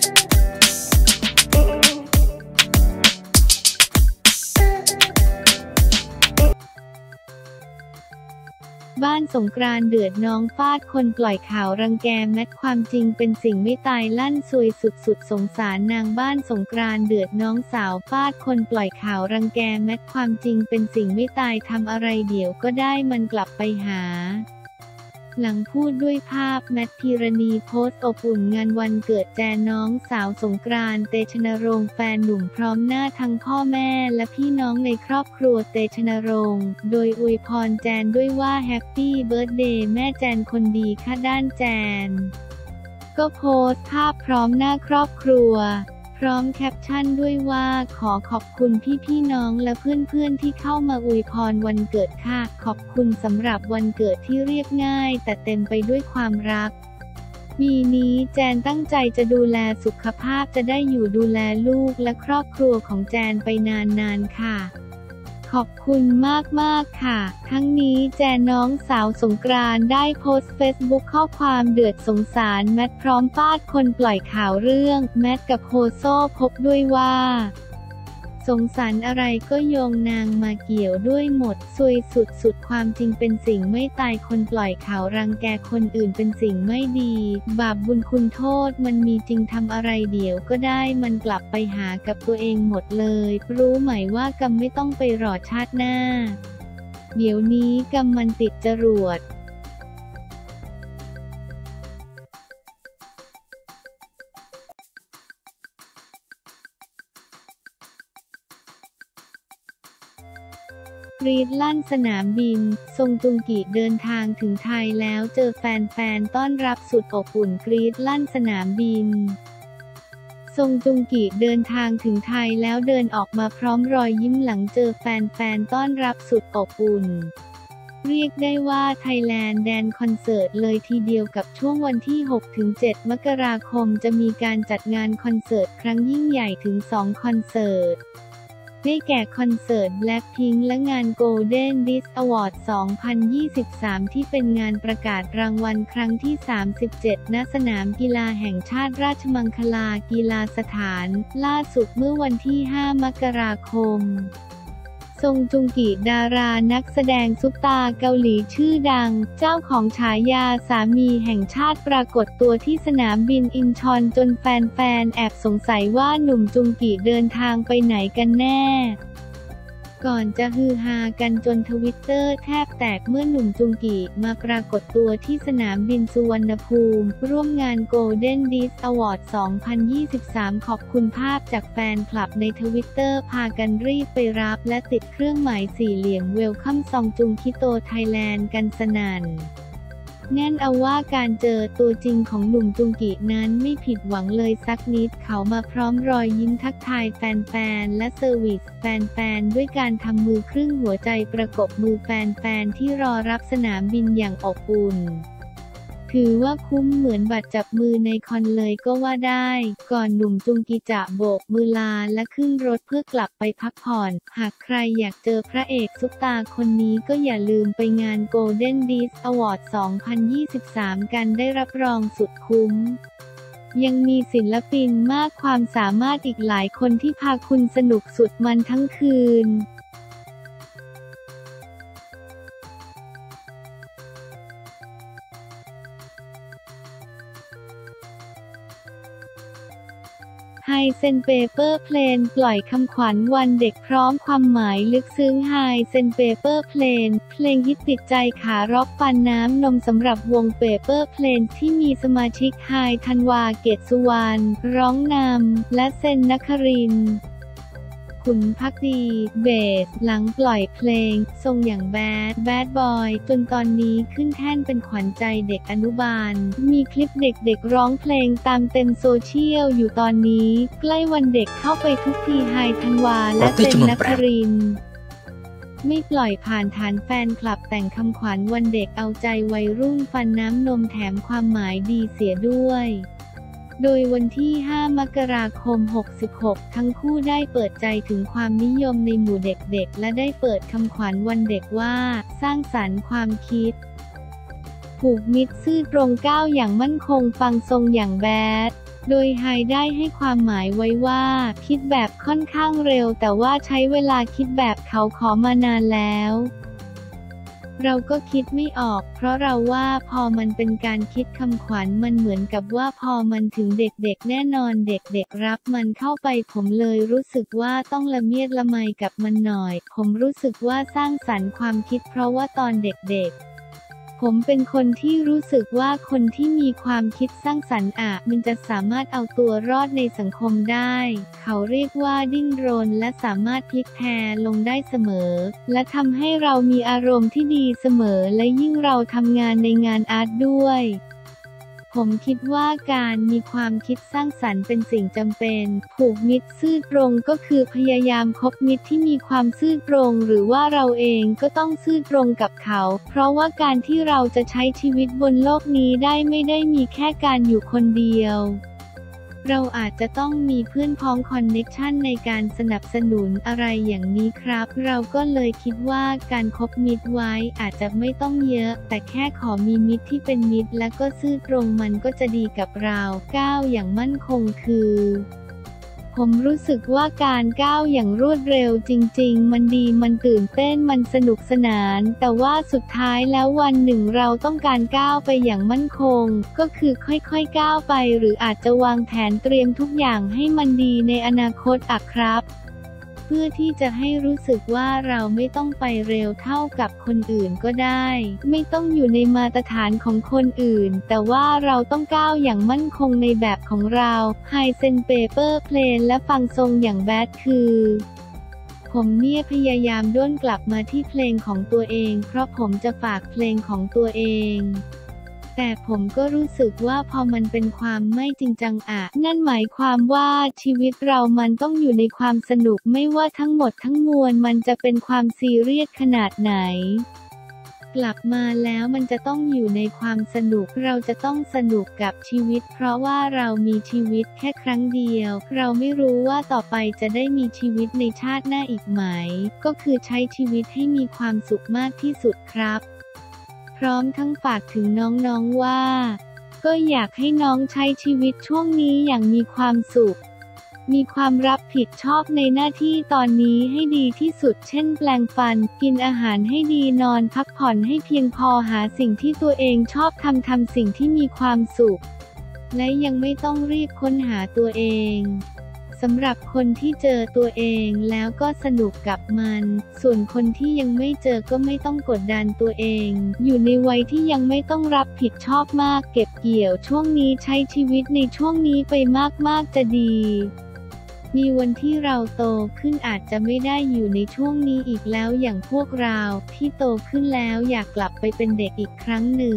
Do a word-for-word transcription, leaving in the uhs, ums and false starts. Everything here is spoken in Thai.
บ้านสงกรานต์เดือดน้องฟาดคนปล่อยข่าวรังแกแมทความจริงเป็นสิ่งไม่ตายลั่นซวยสุดๆสงสารนางบ้านสงกรานต์เดือดน้องสาวฟาดคนปล่อยข่าวรังแกแมทความจริงเป็นสิ่งไม่ตายทำอะไรเดี๋ยวก็ได้มันกลับไปหาหลังพูดด้วยภาพแมทพีรณีโพสต์อบอุ่นงานวันเกิดแจนน้องสาวสงกรานต์เตชนรงค์แฟนหนุ่มพร้อมหน้าทั้งพ่อแม่และพี่น้องในครอบครัวเตชนรงค์โดยอวยพรแจนด้วยว่าแฮปปี้เบิร์ธเดย์แม่แจนคนดีค่ะด้านแจนก็โพสต์ภาพพร้อมหน้าครอบครัวพร้อมแคปชั่นด้วยว่าขอขอบคุณพี่ๆน้องและเพื่อนๆที่เข้ามาอวยพรวันเกิดค่ะขอบคุณสำหรับวันเกิดที่เรียบง่ายแต่เต็มไปด้วยความรักปีนี้แจนตั้งใจจะดูแลสุขภาพจะได้อยู่ดูแลลูกและครอบครัวของแจนไปนานๆค่ะขอบคุณมากๆค่ะทั้งนี้แจนน้องสาวสงกรานต์ได้โพสต์เฟซบุ๊กข้อความเดือดสงสารแมทพร้อมฟาดคนปล่อยข่าวเรื่องแมทกับโฮโซพบด้วยว่าสงสารอะไรก็โยงนางมาเกี่ยวด้วยหมดซวยสุดๆความจริงเป็นสิ่งไม่ตายคนปล่อยข่าวรังแกคนอื่นเป็นสิ่งไม่ดีบาปบุญคุณโทษมันมีจริงทำอะไรเดี๋ยวก็ได้มันกลับไปหากับตัวเองหมดเลยรู้ไหมว่ากรรมไม่ต้องไปรอชาติหน้าเดี๋ยวนี้กรรมมันติดจรวดกรีดลั่นสนามบินซงจุงกิเดินทางถึงไทยแล้วเจอแฟนๆต้อนรับสุดอบอุ่นกรีดลั่นสนามบินซงจุงกิเดินทางถึงไทยแล้วเดินออกมาพร้อมรอยยิ้มหลังเจอแฟนๆต้อนรับสุดอบอุ่นเรียกได้ว่า Thailand Dance Concert เลยทีเดียวกับช่วงวันที่ หกถึงเจ็ด มกราคมจะมีการจัดงานคอนเสิร์ตครั้งยิ่งใหญ่ถึงสองคอนเสิร์ตได้แก่คอนเสิร์ต Blackpink และงาน Golden Disc Award สองพันยี่สิบสาม ที่เป็นงานประกาศรางวัลครั้งที่ สามสิบเจ็ด ณ สนามกีฬาแห่งชาติราชมังคลากีฬาสถานล่าสุดเมื่อวันที่ ห้า มกราคมซงจุงกิดารานักแสดงซุปตาเกาหลีชื่อดังเจ้าของฉายาสามีแห่งชาติปรากฏตัวที่สนามบินอินชอนจนแฟนๆแอบสงสัยว่าหนุ่มจุงกิเดินทางไปไหนกันแน่ก่อนจะฮือฮากันจนทวิตเตอร์แทบแตกเมื่อหนุ่มจุงกิมาปรากฏตัวที่สนามบินสุวรรณภูมิร่วมงาน Golden Disc Award สองพันยี่สิบสาม ขอบคุณภาพจากแฟนคลับในทวิตเตอร์พากันรีบไปรับและติดเครื่องหมายสี่เหลี่ยมเวลคัมซองจุงคิโตไทยแลนด์กันสนั่นแน่นเอาว่าการเจอตัวจริงของหนุ่มจุงกินั้นไม่ผิดหวังเลยสักนิดเขามาพร้อมรอยยิ้มทักทายแฟนๆและเซอร์วิสแฟนๆด้วยการทำมือครึ่งหัวใจประกบมือแฟนๆที่รอรับสนามบินอย่างอบอุ่นถือว่าคุ้มเหมือนบัตรจับมือในคอนเลยก็ว่าได้ก่อนหนุ่มจุงกิจะโบกมือลาและขึ้นรถเพื่อกลับไปพักผ่อนหากใครอยากเจอพระเอกซุปตาคนนี้ก็อย่าลืมไปงาน Golden Disc Award สองพันยี่สิบสาม กันได้รับรองสุดคุ้มยังมีศิลปินมากความสามารถอีกหลายคนที่พาคุณสนุกสุดมันทั้งคืนไฮเซนเปเปอร์เพลนปล่อยคำขวัญวันเด็กพร้อมความหมายลึกซึ้งไฮเซนเปเปอร์เพลนเพลงฮิตติดใจขาร็อกปันน้ำนมสำหรับวงเปเปอร์เพลนที่มีสมาชิกไฮธันวาเกตสุวรรณร้องนำและเซนนครินทร์ขุนภักดีเบสหลังปล่อยเพลงทรงอย่างแบดแบดบอยจนตอนนี้ขึ้นแท่นเป็นขวัญใจเด็กอนุบาลมีคลิปเด็กๆร้องเพลงตามเต็มโซเชียลอยู่ตอนนี้ใกล้วันเด็กเข้าไปทุกทีไฮธันวาและเซนนครินทร์ไม่ปล่อยผ่านฐานแฟนคลับแต่งคำขวัญวันเด็กเอาใจวัยรุ่นฟันน้ำนมแถมความหมายดีเสียด้วยโดยวันที่ ห้า มกราคม หกสิบหก ทั้งคู่ได้เปิดใจถึงความนิยมในหมู่เด็กๆและได้เปิดคำขวัญวันเด็กว่าสร้างสรรค์ความคิดผูกมิตรซื่อตรงก้าวอย่างมั่นคงฟังทรงอย่างแบดโดยไฮได้ให้ความหมายไว้ว่าคิดแบบค่อนข้างเร็วแต่ว่าใช้เวลาคิดแบบเขาขอมานานแล้วเราก็คิดไม่ออกเพราะเราว่าพอมันเป็นการคิดคำขวัญมันเหมือนกับว่าพอมันถึงเด็กๆแน่นอนเด็กๆรับมันเข้าไปผมเลยรู้สึกว่าต้องละเมียดละไมกับมันหน่อยผมรู้สึกว่าสร้างสรรค์ความคิดเพราะว่าตอนเด็กๆผมเป็นคนที่รู้สึกว่าคนที่มีความคิดสร้างสรรค์อะมันจะสามารถเอาตัวรอดในสังคมได้เขาเรียกว่าดิ้นรนและสามารถพลิกแพลงลงได้เสมอและทำให้เรามีอารมณ์ที่ดีเสมอและยิ่งเราทำงานในงานอาร์ตด้วยผมคิดว่าการมีความคิดสร้างสรรค์เป็นสิ่งจำเป็นผูกมิตรซื่อตรงก็คือพยายามคบมิตรที่มีความซื่อตรงหรือว่าเราเองก็ต้องซื่อตรงกับเขาเพราะว่าการที่เราจะใช้ชีวิตบนโลกนี้ได้ไม่ได้มีแค่การอยู่คนเดียวเราอาจจะต้องมีเพื่อนพ้องคอนเนคชั่นในการสนับสนุนอะไรอย่างนี้ครับเราก็เลยคิดว่าการคบมิตรไว้อาจจะไม่ต้องเยอะแต่แค่ขอมีมิตรที่เป็นมิตรและก็ซื่อตรงมันก็จะดีกับเราก้าวอย่างมั่นคงคือผมรู้สึกว่าการก้าวอย่างรวดเร็วจริงๆมันดีมันตื่นเต้นมันสนุกสนานแต่ว่าสุดท้ายแล้ววันหนึ่งเราต้องการก้าวไปอย่างมั่นคงก็คือค่อยๆก้าวไปหรืออาจจะวางแผนเตรียมทุกอย่างให้มันดีในอนาคตอะครับเพื่อที่จะให้รู้สึกว่าเราไม่ต้องไปเร็วเท่ากับคนอื่นก็ได้ไม่ต้องอยู่ในมาตรฐานของคนอื่นแต่ว่าเราต้องก้าวอย่างมั่นคงในแบบของเราไฮเซนเปเปอร์เพลนและฟังทรงอย่างแบดคือผมเนี่ยพยายามด้วนกลับมาที่เพลงของตัวเองเพราะผมจะฝากเพลงของตัวเองแต่ผมก็รู้สึกว่าพอมันเป็นความไม่จริงจังอะนั่นหมายความว่าชีวิตเรามันต้องอยู่ในความสนุกไม่ว่าทั้งหมดทั้งมวลมันจะเป็นความซีเรียสขนาดไหนกลับมาแล้วมันจะต้องอยู่ในความสนุกเราจะต้องสนุกกับชีวิตเพราะว่าเรามีชีวิตแค่ครั้งเดียวเราไม่รู้ว่าต่อไปจะได้มีชีวิตในชาติหน้าอีกไหมก็คือใช้ชีวิตให้มีความสุขมากที่สุดครับพร้อมทั้งฝากถึงน้องๆว่าก็อยากให้น้องใช้ชีวิตช่วงนี้อย่างมีความสุขมีความรับผิดชอบในหน้าที่ตอนนี้ให้ดีที่สุดเช่นแปรงฟันกินอาหารให้ดีนอนพักผ่อนให้เพียงพอหาสิ่งที่ตัวเองชอบทำทำสิ่งที่มีความสุขและยังไม่ต้องรีบค้นหาตัวเองสำหรับคนที่เจอตัวเองแล้วก็สนุกกับมันส่วนคนที่ยังไม่เจอก็ไม่ต้องกดดันตัวเองอยู่ในวัยที่ยังไม่ต้องรับผิดชอบมากเก็บเกี่ยวช่วงนี้ใช้ชีวิตในช่วงนี้ไปมากๆจะดีมีวันที่เราโตขึ้นอาจจะไม่ได้อยู่ในช่วงนี้อีกแล้วอย่างพวกเราที่โตขึ้นแล้วอยากกลับไปเป็นเด็กอีกครั้งหนึ่ง